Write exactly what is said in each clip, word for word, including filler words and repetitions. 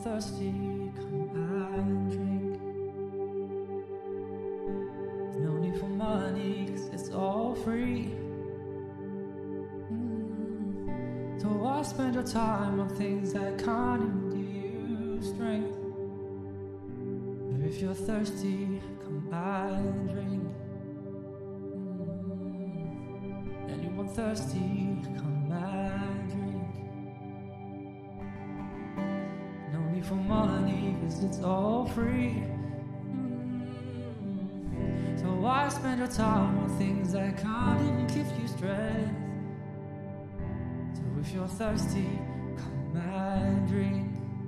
thirsty, come and drink. There's no need for money, cause it's all free. mm. So why spend your time on things that can't even give you strength? But if you're thirsty, come and drink. mm. Anyone thirsty, come and drink. For money, cause it's all free. mm. So why spend your time on things that can't even give you strength? So if you're thirsty, come and drink.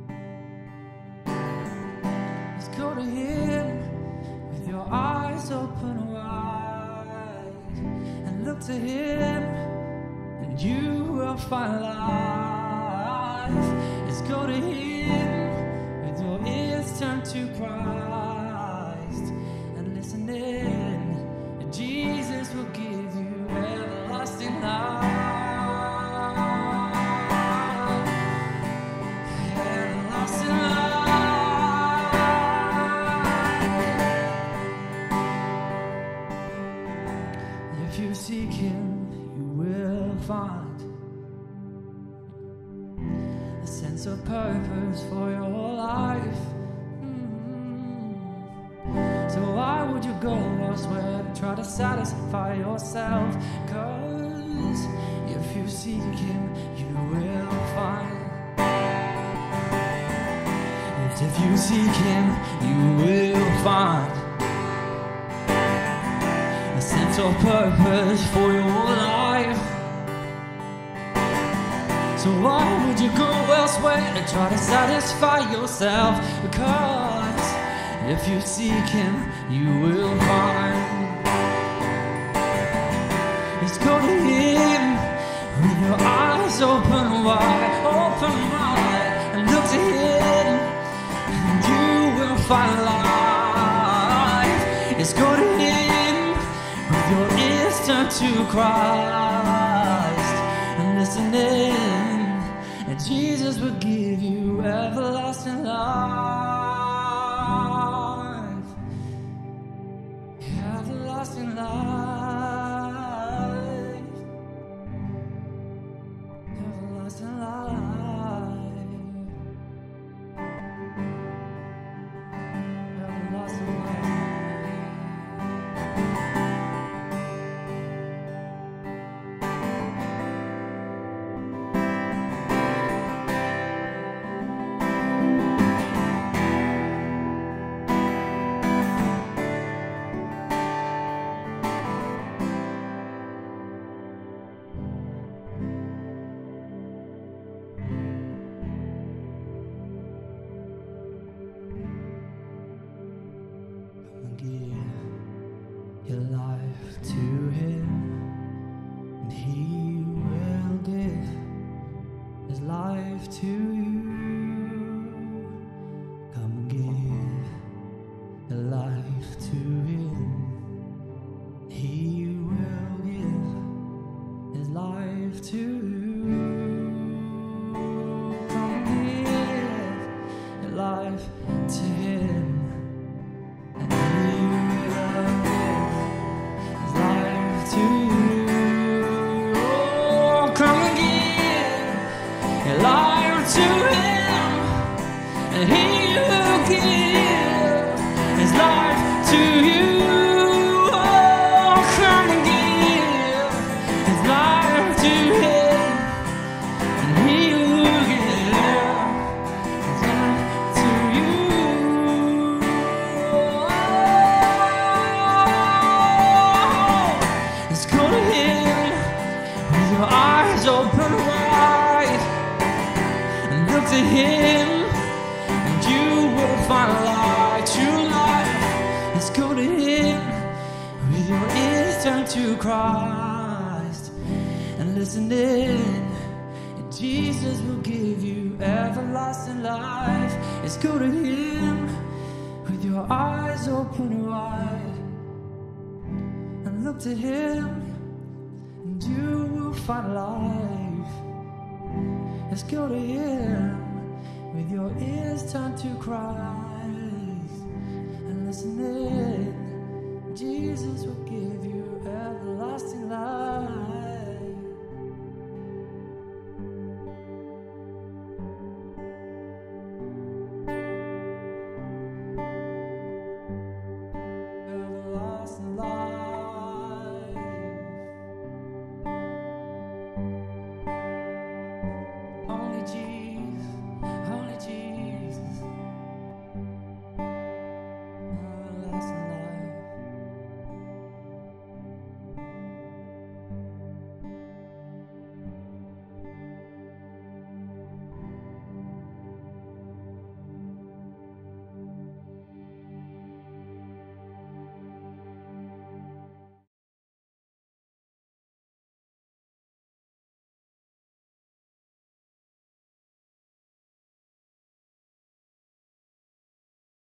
Just go to Him with your eyes open wide, and look to Him and you will find life. Just go to Him, turn to Christ and listen in, and Jesus will give you everlasting life. Everlasting life. If you seek Him, you will find a sense of purpose for your life. So why would you go elsewhere to try to satisfy yourself? Cause if you seek Him, you will find. Yes, if you seek Him, you will find a sense of purpose for your life. So why would you go elsewhere to try to satisfy yourself? Because if you seek Him, you will find. Just go to Him with your eyes open wide, open wide, and look to Him, and you will find life. Just go to Him with your ears turned to Christ, and listen in, and Jesus will give you everlasting life. Everlasting life, everlasting life, everlasting life. Your life to Him, and He will give His life to you. Come and give your life to Him, He will give His life to you. Come and give your life to Him, and He will give His life to you. Oh, come and give your life to Him, and He will give His life to you. Oh, come and give His life to Him, and He will give His life to you. Let's go to Him with your eyes open wide, and look to Him, and you will find light, true life. Let's go to Him with your ears turned to Christ, and listen in, and Jesus will give you everlasting life. Let's go to Him with your eyes open wide, and look to Him, and you will find life. Let's go to Him with your ears turned to Christ and listening, Jesus will give you